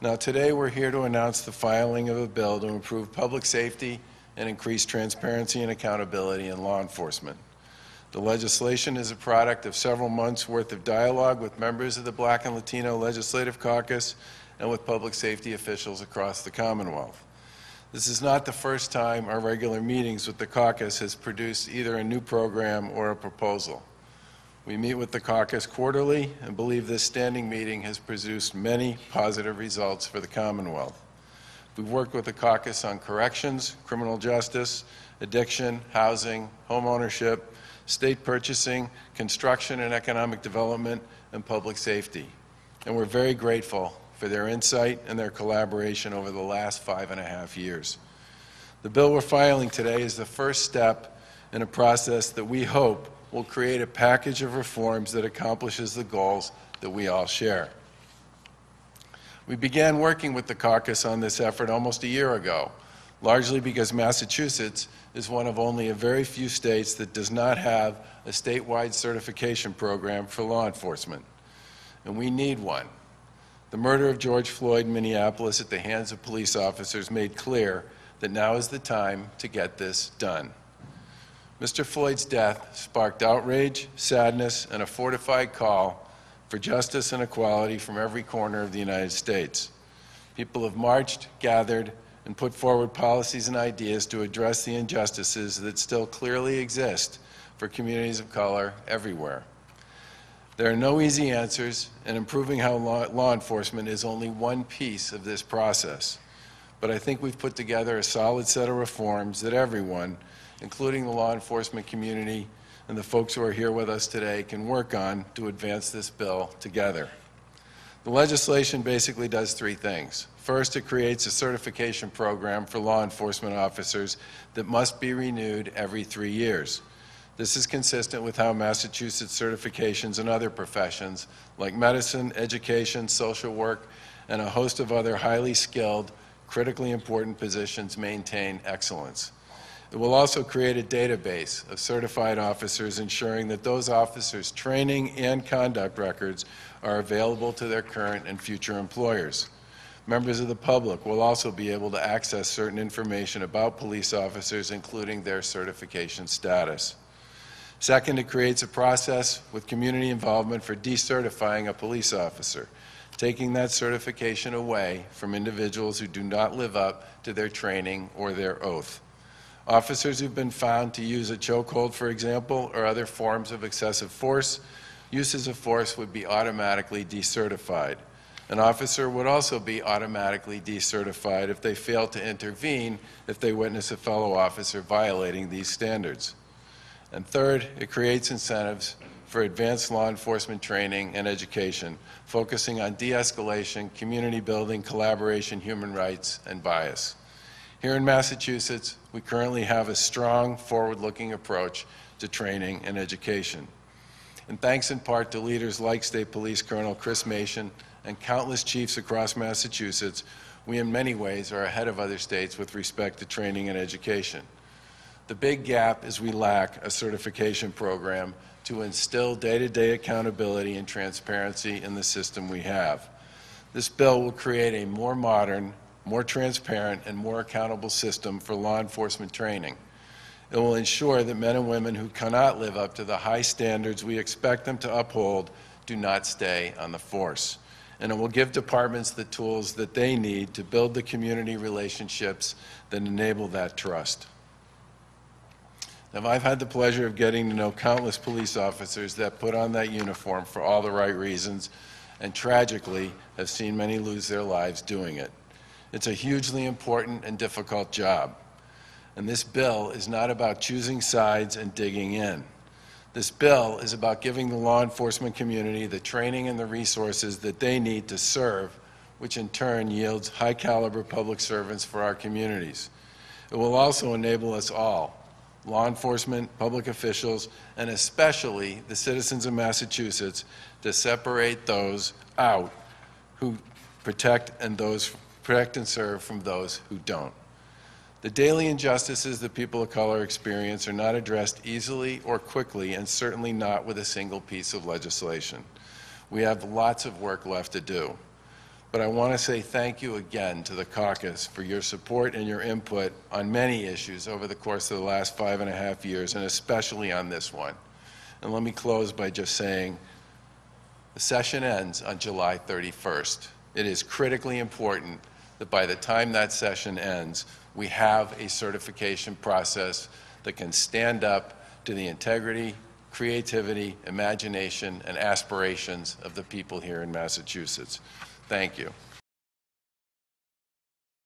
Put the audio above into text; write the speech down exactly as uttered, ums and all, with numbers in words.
Now, today we're here to announce the filing of a bill to improve public safety and increase transparency and accountability in law enforcement. The legislation is a product of several months' worth of dialogue with members of the Black and Latino Legislative Caucus and with public safety officials across the Commonwealth. This is not the first time our regular meetings with the caucus has produced either a new program or a proposal. We meet with the caucus quarterly and believe this standing meeting has produced many positive results for the Commonwealth. We've worked with the caucus on corrections, criminal justice, addiction, housing, home ownership, state purchasing, construction and economic development, and public safety. And we're very grateful for their insight and their collaboration over the last five and a half years. The bill we're filing today is the first step in a process that we hope will create a package of reforms that accomplishes the goals that we all share. We began working with the caucus on this effort almost a year ago, largely because Massachusetts is one of only a very few states that does not have a statewide certification program for law enforcement. And we need one. The murder of George Floyd in Minneapolis at the hands of police officers made clear that now is the time to get this done. Mister Floyd's death sparked outrage, sadness, and a fortified call for justice and equality from every corner of the United States. People have marched, gathered, and put forward policies and ideas to address the injustices that still clearly exist for communities of color everywhere. There are no easy answers, and improving how law, law enforcement is only one piece of this process. But I think we've put together a solid set of reforms that everyone, including the law enforcement community and the folks who are here with us today, can work on to advance this bill together. The legislation basically does three things. First, it creates a certification program for law enforcement officers that must be renewed every three years. This is consistent with how Massachusetts certifications in other professions like medicine, education, social work, and a host of other highly skilled, critically important positions maintain excellence. It will also create a database of certified officers, ensuring that those officers' training and conduct records are available to their current and future employers. Members of the public will also be able to access certain information about police officers, including their certification status. Second, it creates a process with community involvement for decertifying a police officer, taking that certification away from individuals who do not live up to their training or their oath. Officers who've been found to use a chokehold, for example, or other forms of excessive force, uses of force would be automatically decertified. An officer would also be automatically decertified if they fail to intervene if they witness a fellow officer violating these standards. And third, it creates incentives for advanced law enforcement training and education, focusing on de-escalation, community building, collaboration, human rights, and bias. Here in Massachusetts, we currently have a strong, forward-looking approach to training and education. And thanks in part to leaders like State Police Colonel Chris Mason and countless chiefs across Massachusetts, we in many ways are ahead of other states with respect to training and education. The big gap is we lack a certification program to instill day-to-day accountability and transparency in the system we have. This bill will create a more modern, more transparent, and more accountable system for law enforcement training. It will ensure that men and women who cannot live up to the high standards we expect them to uphold do not stay on the force. And it will give departments the tools that they need to build the community relationships that enable that trust. Now, I've had the pleasure of getting to know countless police officers that put on that uniform for all the right reasons, and tragically have seen many lose their lives doing it. It's a hugely important and difficult job. And this bill is not about choosing sides and digging in. This bill is about giving the law enforcement community the training and the resources that they need to serve, which in turn yields high-caliber public servants for our communities. It will also enable us all, law enforcement, public officials, and especially the citizens of Massachusetts, to separate those out who protect and those protect and serve from those who don't. The daily injustices that people of color experience are not addressed easily or quickly, and certainly not with a single piece of legislation. We have lots of work left to do. but I want to say thank you again to the caucus for your support and your input on many issues over the course of the last five and a half years, and especially on this one. And let me close by just saying the session ends on July thirty-first. It is critically important that by the time that session ends, we have a certification process that can stand up to the integrity, creativity, imagination, and aspirations of the people here in Massachusetts. Thank you.